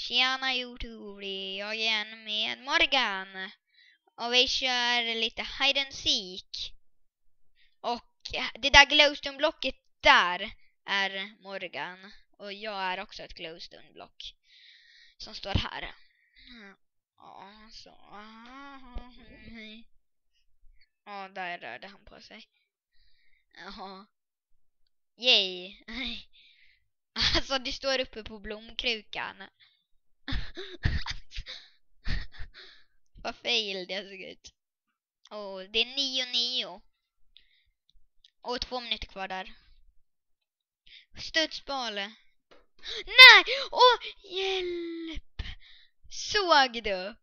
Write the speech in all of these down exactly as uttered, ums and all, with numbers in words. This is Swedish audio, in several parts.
Tjena YouTube, det är jag igen med Morgan. Och vi kör lite hide and seek. Och det där glowstone-blocket där är Morgan. Och jag är också ett glowstone-block som står här. Ja, så. Ja, där rörde han på sig. Jaha. Yay. Alltså, det står uppe på blomkrukan. Vad fail det såg ut. Åh, det är nio nio. Och två minuter kvar där. Studsboll. Nej! Åh, hjälp! Såg du?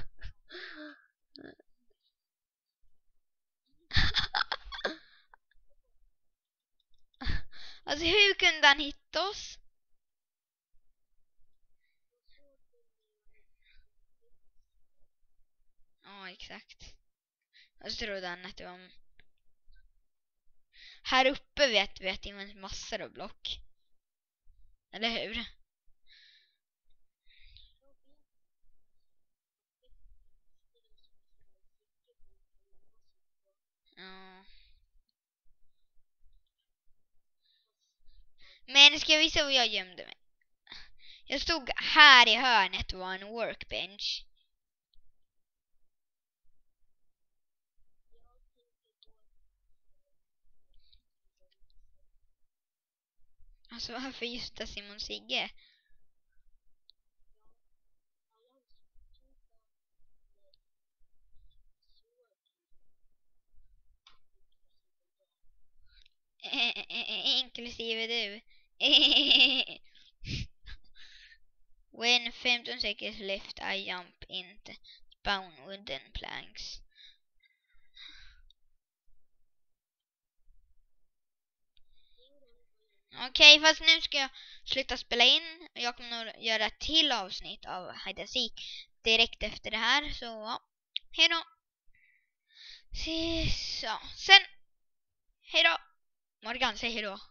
Alltså, hur kunde han hitta oss? Ja, exakt. Och så trodde han att det var... Här uppe vet vi att det finns massor av block. Eller hur? Ja. Men ska jag visa var jag gömde mig? Jag stod här i hörnet och var en workbench. Alltså varför just det, Simon Sigge? Inklusive du. When femton seconds left I jump into spawn wooden planks. Okej, okay, fast nu ska jag sluta spela in. Jag kommer nog göra ett till avsnitt av hide and seek direkt efter det här. Så ja, hejdå. Så, sen, hejdå. Morgan, säg hejdå.